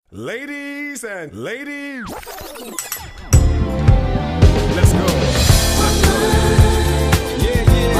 Ladies and ladies, let's go. Yeah, yeah.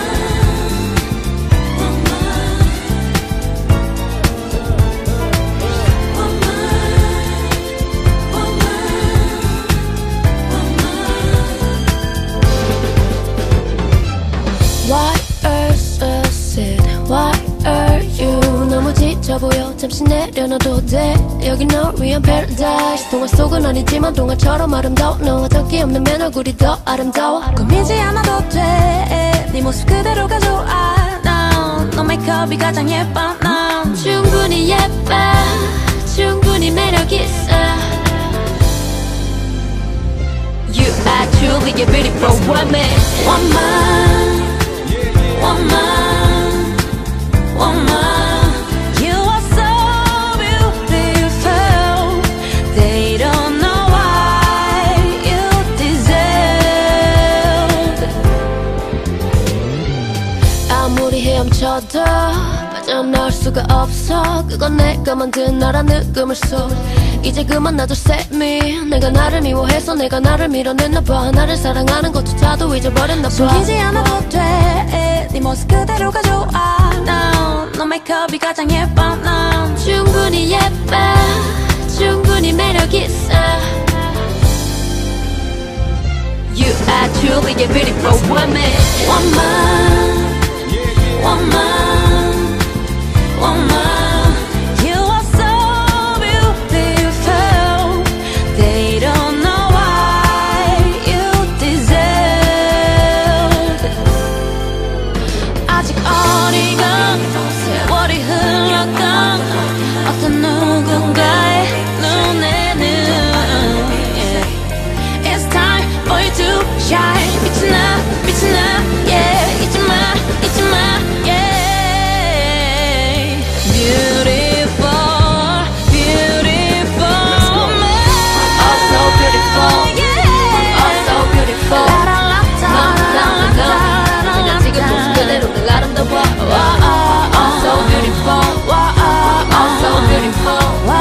Why are so sad? Why are you? 너무 지쳐 보여. 잠시 내려놔도 돼. 여긴 널 위한 paradise. 동화 속은 아니지만 동화처럼 아름다워. 너와 덕이 없는 맨 얼굴이 더 아름다워. 꾸미지 않아도 돼. 네 모습 그대로가 좋아. 너 메이크업이 가장 예뻐. 넌 충분히 예뻐. 충분히 매력 있어. You are truly a beautiful woman. woman, woman, woman. You are so beautiful. They don't know why you deserve. 아무리 헤엄쳐도 빠져나올 수가 없어. 그건 내가 만든 나란 느낌을 써. 이제 그만 놔줘 set me. 내가 나를 미워해서 내가 나를 밀어냈나 봐. 나를 사랑하는 것조차도 잊어버렸나 봐. 숨기지 않아도 돼. 네 모습 그대로가 좋아. 너 메이크업이 가장 예뻐. 넌 충분히 예뻐. 충분히 매력 있어. You are truly a beautiful woman. woman, woman, woman. You are so beautiful. They don't know why you deserve. 아직 어리건 세월이 흘러간 어떤 누군가의 눈에는 It's time for you to shine. 빛이 나, 빛이 나, yeah. 잊지 마, 잊지 마, yeah. Beautiful, beautiful woman. Oh so beautiful. Yeah. Oh so beautiful. 그냥 지금 모습 그대로 늘 아름다워. Oh so beautiful. Oh so beautiful.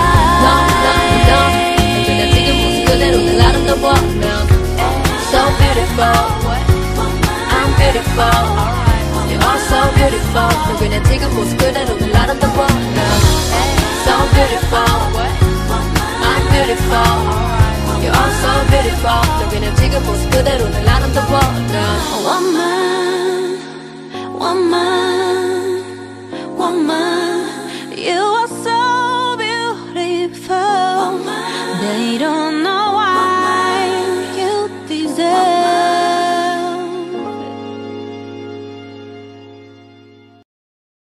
그냥 지금 모습 그대로 늘 아름다워. So beautiful. I'm beautiful. You're all so beautiful. 그냥 지금 모습 그대로 늘 아름다워. So beautiful. I'm beautiful. You're all so beautiful. 그냥 지금 모습 그대로 늘 아름다워. Woman, woman, woman. You are so beautiful. They don't know